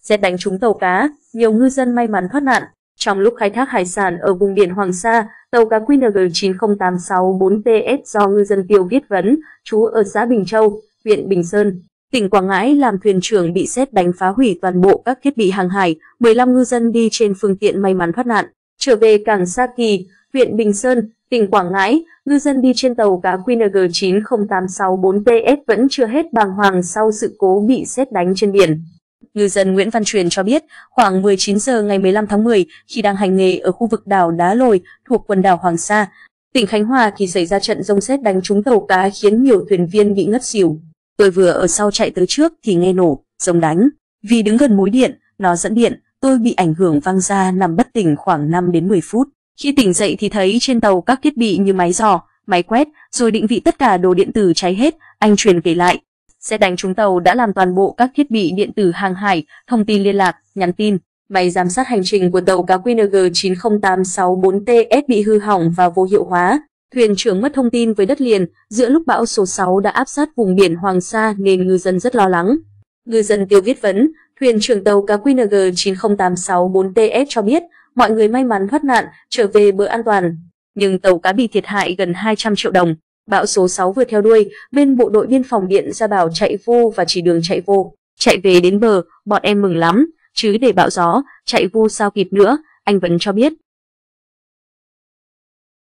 Sét đánh trúng tàu cá, nhiều ngư dân may mắn thoát nạn. Trong lúc khai thác hải sản ở vùng biển Hoàng Sa, tàu cá QNG 90864TS do ngư dân Tiêu Viết Vấn, trú ở xã Bình Châu, huyện Bình Sơn, tỉnh Quảng Ngãi làm thuyền trưởng bị sét đánh phá hủy toàn bộ các thiết bị hàng hải. 15 ngư dân đi trên phương tiện may mắn thoát nạn. Trở về cảng Sa Kỳ, huyện Bình Sơn, tỉnh Quảng Ngãi, ngư dân đi trên tàu cá QNG 90864TS vẫn chưa hết bàng hoàng sau sự cố bị sét đánh trên biển. Ngư dân Nguyễn Văn Truyền cho biết, khoảng 19 giờ ngày 15 tháng 10, khi đang hành nghề ở khu vực đảo Đá Lồi thuộc quần đảo Hoàng Sa, tỉnh Khánh Hòa thì xảy ra trận giông sét đánh trúng tàu cá khiến nhiều thuyền viên bị ngất xỉu. Tôi vừa ở sau chạy tới trước thì nghe nổ, giông đánh. Vì đứng gần mối điện, nó dẫn điện, tôi bị ảnh hưởng văng ra nằm bất tỉnh khoảng 5 đến 10 phút. Khi tỉnh dậy thì thấy trên tàu các thiết bị như máy dò, máy quét, rồi định vị tất cả đồ điện tử cháy hết, anh Truyền kể lại. Sét đánh trúng tàu đã làm toàn bộ các thiết bị điện tử hàng hải, thông tin liên lạc, nhắn tin, máy giám sát hành trình của tàu cá QNG 90864TS bị hư hỏng và vô hiệu hóa. Thuyền trưởng mất thông tin với đất liền, giữa lúc bão số 6 đã áp sát vùng biển Hoàng Sa nên ngư dân rất lo lắng. Ngư dân Tiêu Viết Vấn, thuyền trưởng tàu cá QNG 90864TS cho biết, mọi người may mắn thoát nạn, trở về bờ an toàn. Nhưng tàu cá bị thiệt hại gần 200 triệu đồng. Bão số 6 vừa theo đuôi, bên bộ đội biên phòng điện ra bảo chạy vô và chỉ đường chạy vô. Chạy về đến bờ, bọn em mừng lắm, chứ để bão gió, chạy vô sao kịp nữa, anh Vấn cho biết.